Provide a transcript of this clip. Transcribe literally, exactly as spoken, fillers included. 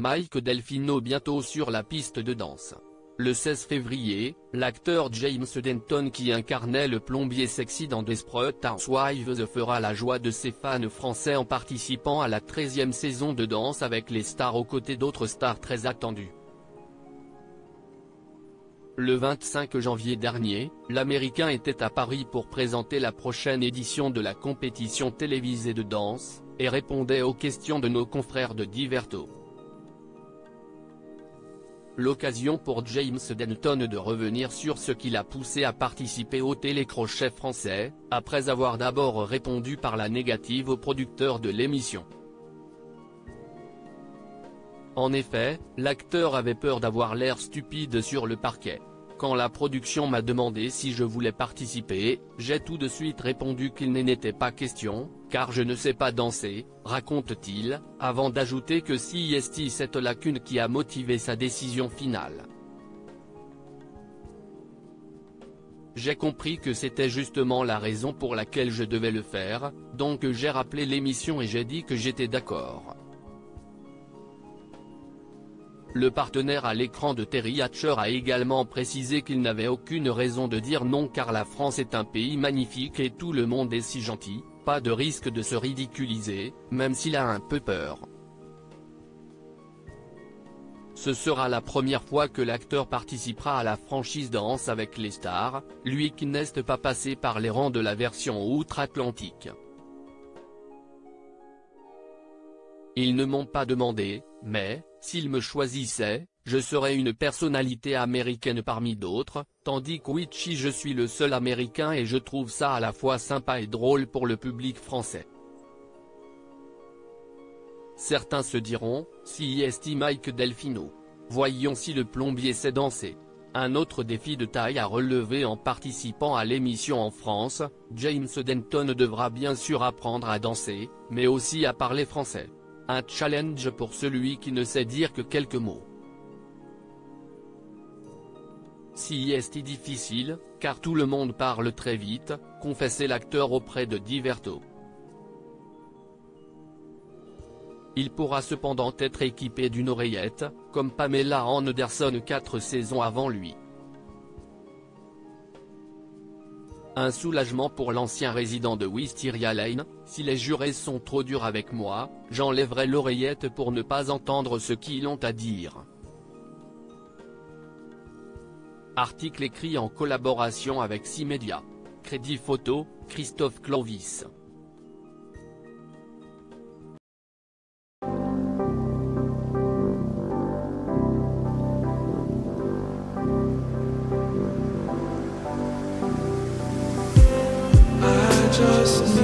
Mike Delfino bientôt sur la piste de danse. Le seize février, l'acteur James Denton qui incarnait le plombier sexy dans Desperate Housewives fera la joie de ses fans français en participant à la treizième saison de Danse avec les stars aux côtés d'autres stars très attendues. Le vingt-cinq janvier dernier, l'Américain était à Paris pour présenter la prochaine édition de la compétition télévisée de danse, et répondait aux questions de nos confrères de Diverto. L'occasion pour James Denton de revenir sur ce qui l'a poussé à participer au télécrochet français, après avoir d'abord répondu par la négative au producteur de l'émission. En effet, l'acteur avait peur d'avoir l'air stupide sur le parquet. Quand la production m'a demandé si je voulais participer, j'ai tout de suite répondu qu'il n'en était pas question, car je ne sais pas danser, raconte-t-il, avant d'ajouter que c'est cette lacune qui a motivé sa décision finale. J'ai compris que c'était justement la raison pour laquelle je devais le faire, donc j'ai rappelé l'émission et j'ai dit que j'étais d'accord. Le partenaire à l'écran de Terry Hatcher a également précisé qu'il n'avait aucune raison de dire non car la France est un pays magnifique et tout le monde est si gentil, pas de risque de se ridiculiser, même s'il a un peu peur. Ce sera la première fois que l'acteur participera à la franchise Danse avec les stars, lui qui n'est pas passé par les rangs de la version outre-Atlantique. Ils ne m'ont pas demandé, mais, s'ils me choisissaient, je serais une personnalité américaine parmi d'autres, tandis que Witchy je suis le seul américain et je trouve ça à la fois sympa et drôle pour le public français. Certains se diront, si est Mike Delfino. Voyons si le plombier sait danser. Un autre défi de taille à relever en participant à l'émission en France, James Denton devra bien sûr apprendre à danser, mais aussi à parler français. Un challenge pour celui qui ne sait dire que quelques mots. C'est difficile, car tout le monde parle très vite, confessait l'acteur auprès de Diverto. Il pourra cependant être équipé d'une oreillette, comme Pamela Anderson quatre saisons avant lui. Un soulagement pour l'ancien résident de Wisteria Lane, si les jurés sont trop durs avec moi, j'enlèverai l'oreillette pour ne pas entendre ce qu'ils ont à dire. Article écrit en collaboration avec six médias. Crédit photo, Christophe Clovis. Just